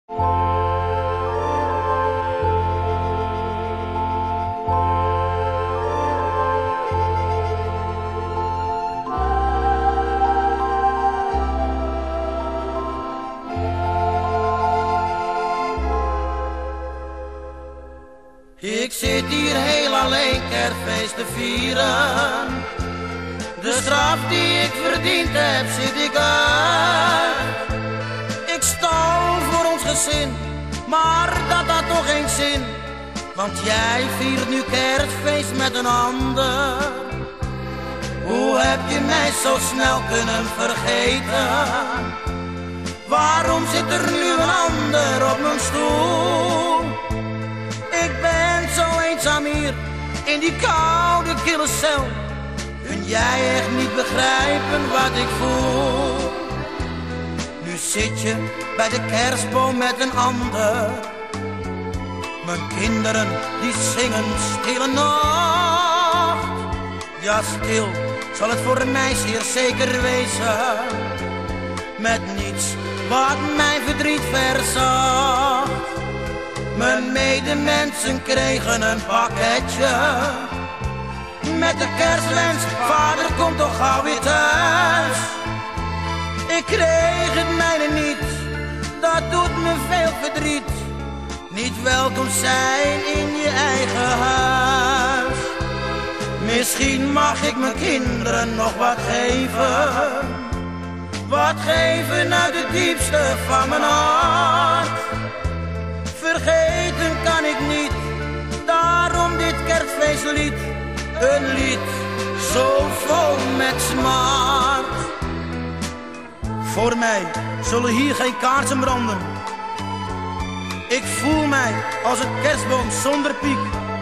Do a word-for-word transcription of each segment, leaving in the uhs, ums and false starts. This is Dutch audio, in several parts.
Ik zit hier heel alleen kerstfeest te vieren. De straf die ik verdiend heb, zit ik uit. Ik stal voor ons gezin, maar dat had toch geen zin. Want jij viert nu kerstfeest met een ander. Hoe heb je mij zo snel kunnen vergeten? Waarom zit er nu een ander op mijn stoel? Ik ben zo eenzaam hier, in die koude kille cel. Kun jij echt niet begrijpen wat ik voel? Nu zit je bij de kerstboom met een ander. Mijn kinderen die zingen stille nacht. Ja, stil zal het voor mij zeer zeker wezen. Met niets wat mijn verdriet verzacht. Mijn medemensen kregen een pakketje met de kerstwens, vader komt toch gauw weer thuis. Ik kreeg het mijne niet, dat doet me veel verdriet. Niet welkom zijn in je eigen huis. Misschien mag ik mijn kinderen nog wat geven. Wat geven uit het diepste van mijn hart. Vergeten kan ik niet, daarom dit kerstfeestlied. Een lied zo vol met smart. Voor mij zullen hier geen kaarsen branden. Ik voel mij als een kerstboom zonder piek.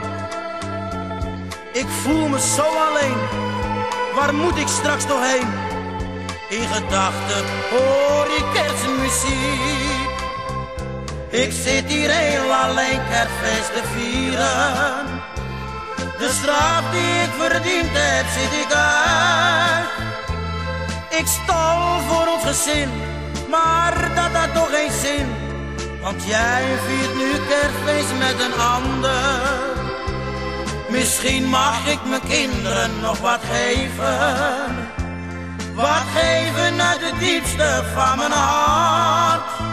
Ik voel me zo alleen, waar moet ik straks toch heen? In gedachten hoor ik kerstmuziek. Ik zit hier heel alleen kerstfeest te vieren. De straf die ik verdiend heb, zit ik uit. Ik stal voor ons gezin, maar dat had toch geen zin. Want jij viert nu kerstfeest met een ander. Misschien mag ik mijn kinderen nog wat geven. Wat geven uit het diepste van mijn hart.